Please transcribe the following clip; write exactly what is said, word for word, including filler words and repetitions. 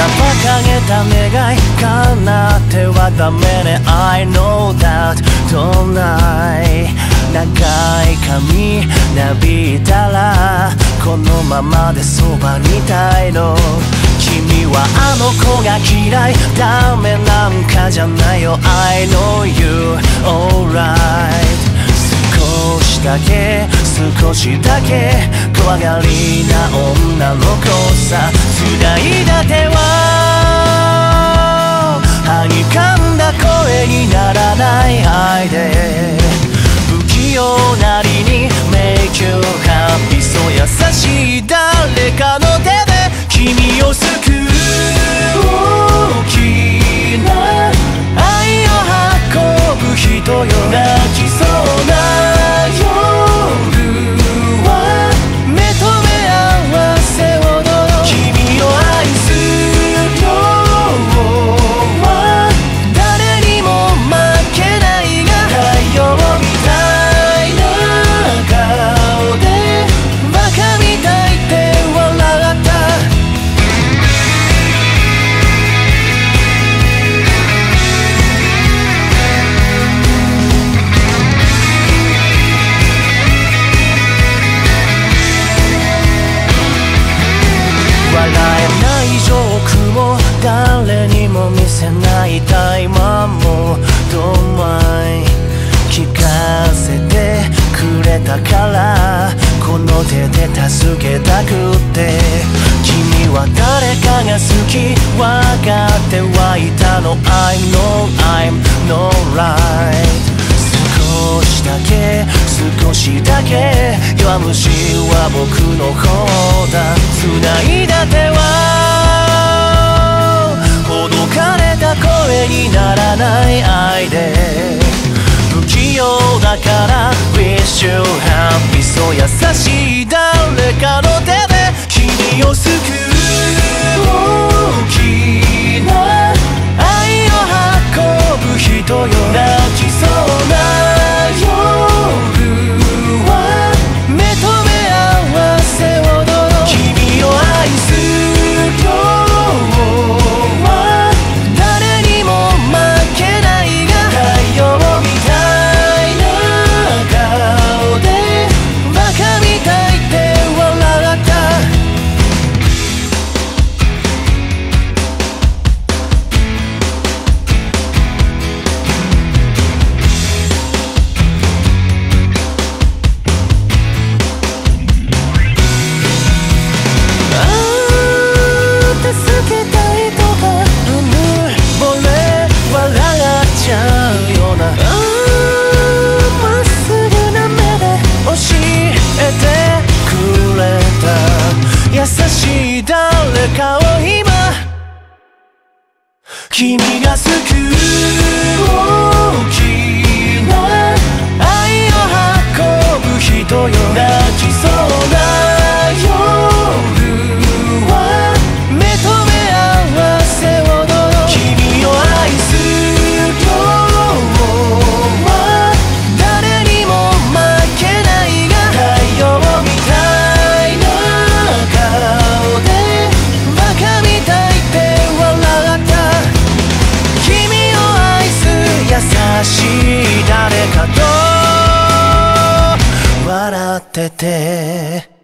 掲げた願い叶ってはダメね I know that tonight 長い髪なびいたらこのままでそばにいたいの君はあの子が嫌いダメなんかじゃないよ I know you alright 少しだけ少しだけ怖がりな女の子さ繋いだ手ははにかんだ声にならない愛で不器用なりに迷宮ハッピーそう優しい誰かの手で君を救う大きな愛を運ぶ人よ泣きそうな夜は目と目合わせ踊ろう君を愛す量は誰にも負けないが太陽みたいな顔でバカみたいって笑った笑えないジョークも誰にも見せないタイマーもどんまい聞かせてくれたからこの手で助けたくって君は誰かが好き分かってはいたの I know I'm no right 少しだけ少しだけ弱虫は僕の方だ繋いだ手はほどかれた声にならない愛で不器用だから Wish you happy そう優しい誰かの手で君を救う大きな愛を運ぶ人よ泣きそうな夜は目と目合わせ踊ろう君を愛す量は誰にも負けないが太陽みたいな顔でバカみたいって笑った助けたいとかうぬぼれ笑っちゃうようなまっすぐな目で教えてくれた優しい誰かを今君が救う大きな愛を運ぶ人よ泣きそうな夜は目と目合わせ踊ろう君を愛す量は誰にも負けないが太陽みたいな顔でバカみたいって笑った君を愛す優しい誰かと笑ってて